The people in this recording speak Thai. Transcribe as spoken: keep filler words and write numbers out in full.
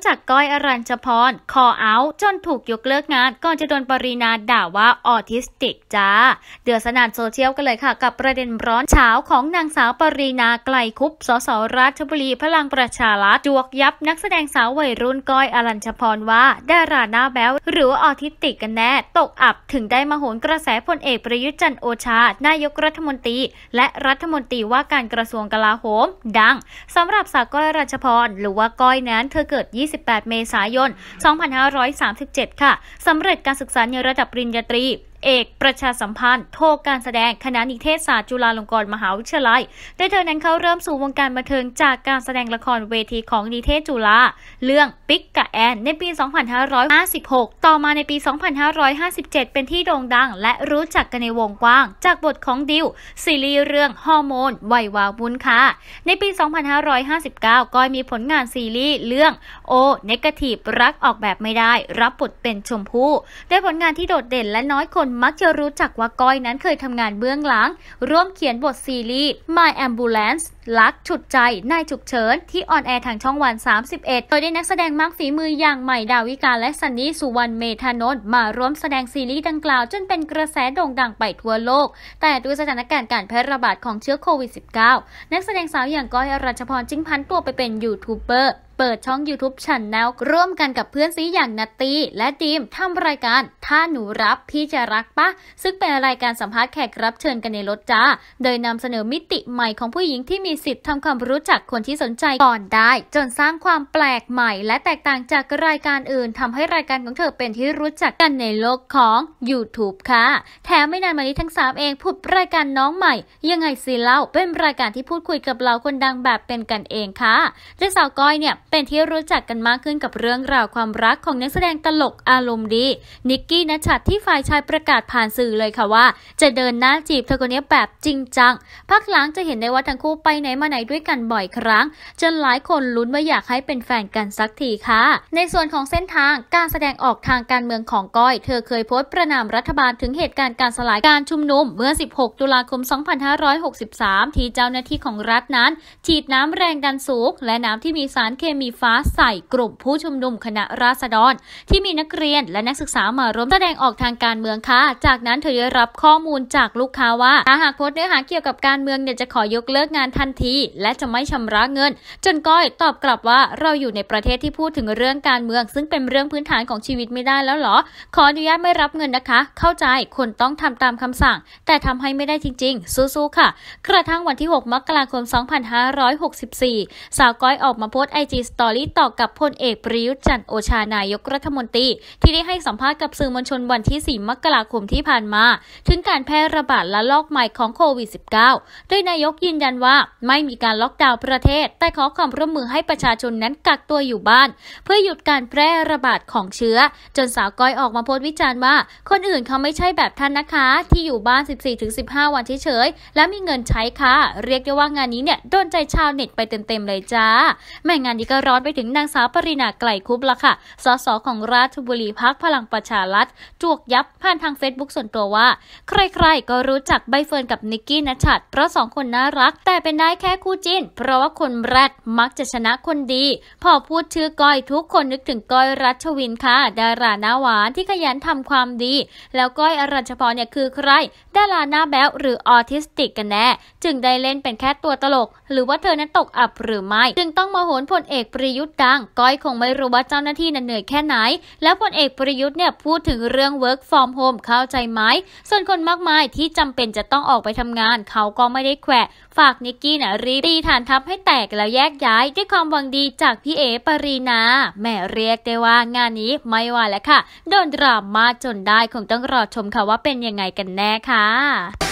จากก้อยอรัญชพรคอเอาจนถูกยกเลิกงานก่อนจะโดนปรินาด่าว่าออทิสติกจ้าเดือดสนั่นโซเชียลกันเลยค่ะกับประเด็นร้อนเช้าของนางสาวปรินาไกลคุปสสราชบุรีพลังประชารัฐจวกยับนักแสดงสาววัยรุ่นก้อยอรัญชพรว่าดาราหน้าแบ๊วหรือออทิสติกกันแน่ตกอับถึงได้มาโหนกระแสพลเอกประยุทธ์จันทร์โอชานายกรัฐมนตรีและรัฐมนตรีว่าการกระทรวงกลาโหมดังสำหรับสาวก้อยอรัญชพรหรือว่าก้อยนั้นเธอเกิดยี่สิบแปดเมษายนสองพันห้าร้อยสามสิบเจ็ดค่ะสำเร็จการศึกษาในระดับปริญญาตรีเอกประชาสัมพันธ์โทการแสดงคณะนิเทศศาสตร์จุฬาลงกรณ์มหาวิทยาลัยโดยเธอนั้นเข้าเริ่มสู่วงการบันเทิงจากการแสดงละครเวทีของนิเทศจุฬาเรื่องปิ๊กกะแอนในปีสองพันห้าร้อยห้าสิบหกต่อมาในปีสองพันห้าร้อยห้าสิบเจ็ดเป็นที่โด่งดังและรู้จักกันในวงกว้างจากบทของดิวซีรีส์เรื่องฮอร์โมนวัยวาวุ่นค่ะในปีสองพันห้าร้อยห้าสิบเก้าก้อยมีผลงานซีรีส์เรื่องโอเนกาทีฟรักออกแบบไม่ได้รับบทเป็นชมพู่ได้ผลงานที่โดดเด่นและน้อยคนมักจะรู้จักว่าก้อยนั้นเคยทำงานเบื้องหลังร่วมเขียนบทซีรีส์ My Ambulance รักฉุดใจนายฉุกเฉินที่ออนแอร์ทางช่องวันสามสิบเอ็ดโดยได้นักแสดงมากฝีมืออย่างใหม่ดาวิกาและซันนี่สุวรรณเมธานนท์มาร่วมแสดงซีรีส์ดังกล่าวจนเป็นกระแสโด่งดังไปทั่วโลกแต่ด้วยสถานการณ์การแพร่ระบาดของเชื้อโควิด สิบเก้า นักแสดงสาวอย่างก้อยอรัญชพรจึงพันตัวไปเป็นยูทูบเบอร์เปิดช่อง YouTube Channel ร่วมกันกับเพื่อนซีอย่างนัตตี้และดีมทำรายการถ้าหนูรับพี่จะรักปะซึ่งเป็นรายการสัมภาษณ์แขกรับเชิญกันในรถจ้าโดยนำเสนอมิติใหม่ของผู้หญิงที่มีสิทธิ์ทำความรู้จักคนที่สนใจก่อนได้จนสร้างความแปลกใหม่และแตกต่างจากรายการอื่นทำให้รายการของเธอเป็นที่รู้จักกันในโลกของ YouTube ค่ะแถมไม่นานมานี้ทั้งสามเองผุดรายการน้องใหม่ยังไงสิเล่าเป็นรายการที่พูดคุยกับเราคนดังแบบเป็นกันเองค่ะและสาวก้อยเนี่ยเป็นที่รู้จักกันมากขึ้นกับเรื่องราวความรักของนักแสดงตลกอารมณ์ดีนิกกี้ณชัดที่ฝ่ายชายประกาศผ่านสื่อเลยค่ะว่าจะเดินหน้าจีบเธอคนนี้แบบจริงจังพักหลังจะเห็นได้ว่าทั้งคู่ไปไหนมาไหนด้วยกันบ่อยครั้งจนหลายคนลุ้นว่าอยากให้เป็นแฟนกันสักทีค่ะในส่วนของเส้นทางการแสดงออกทางการเมืองของก้อยเธอเคยโพสต์ประณามรัฐบาลถึงเหตุการณ์การสลายการชุมนุมเมื่อสิบหกตุลาคมสองพันห้าร้อยหกสิบสามที่เจ้าหน้าที่ของรัฐนั้นฉีดน้ำแรงดันสูงและน้ำที่มีสารเคมีฟ้าใส่กลุ่มผู้ชุมนุมคณะราษฎรที่มีนักเรียนและนักศึกษามาร่วมแสดงออกทางการเมืองค่ะจากนั้นเธอได้รับข้อมูลจากลูกค้าว่าถ้าหากโพสต์เนื้อหาเกี่ยวกับการเมืองเนี่ยจะขอยกเลิกงานทันทีและจะไม่ชำระเงินจนก้อยตอบกลับว่าเราอยู่ในประเทศที่พูดถึงเรื่องการเมืองซึ่งเป็นเรื่องพื้นฐานของชีวิตไม่ได้แล้วหรอขออนุญาตไม่รับเงินนะคะเข้าใจคนต้องทำตามคำสั่งแต่ทำให้ไม่ได้จริงๆสู้ๆค่ะกระทั่งวันที่หกมกราคมสองพันห้าร้อยหกสิบสี่สาวก้อยออกมาโพสต์ ไอ จี Story ต่อกับพลเอกประยุทธ์จันทร์โอชานายกรัฐมนตรีที่ได้ให้สัมภาษณ์กับสื่อมวลชนวันที่สี่มกราคมที่ผ่านมาถึงการแพร่ระบาดระลอกใหม่ของโควิด สิบเก้า โดยนายกยืนยันว่าไม่มีการล็อกดาวน์ประเทศแต่ขอความร่วมมือให้ประชาชนนั้นกักตัวอยู่บ้านเพื่อหยุดการแพร่ระบาดของเชื้อจนสาวก้อยออกมาโพสต์วิจารณ์ว่าคนอื่นเขาไม่ใช่แบบท่านนะคะที่อยู่บ้าน สิบสี่ถึงสิบห้า วันเฉยๆและมีเงินใช้ค่ะเรียกได้ว่างานนี้เนี่ยโดนใจชาวเน็ตไปเต็มๆเลยจ้าแม่งานนี้ก็ร้อนไปถึงนางสาวปรินาไกลคุปละค่ะสสของราชบุรีพรรคพลังประชารัฐจวกยับผ่านทางเฟซบุ๊กส่วนตัวว่าใครๆก็รู้จักใบเฟิร์นกับนิกกี้ณชัดเพราะสองคนน่ารักแต่เป็นได้แค่คู่จิ้นเพราะว่าคนแรดมักจะชนะคนดีพอพูดชื่อก้อยทุกคนนึกถึงก้อยรัชวินค่ะดาราหน้าหวานที่ขยันทำความดีแล้วก้อยอรัญชพรเนี่ยคือใครดาราหน้าแบ๊วหรือออทิสติกกันแน่จึงได้เล่นเป็นแค่ตัวตลกหรือว่าเธอนั้นตกอับหรือไม่จึงต้องมาโหนพลเอกประยุทธ์ดังก้อยคงไม่รู้ว่าเจ้าหน้าที่นั้นเหนื่อยแค่ไหนแล้วพลเอกประยุทธ์เนี่ยพูดถึงเรื่อง work from home เข้าใจไหมส่วนคนมากมายที่จำเป็นจะต้องออกไปทำงานเขาก็ไม่ได้แขวะฝากนิกกี้นะรีตีฐานทัพให้แตกแล้วแยกย้ายด้วยความหวังดีจากพี่เอ๋ปรีนาแม่เรียกได้ว่างานนี้ไม่ไหวแล้วค่ะโดนดราม่าจนได้คงต้องรอชมค่ะว่าเป็นยังไงกันแน่ค่ะ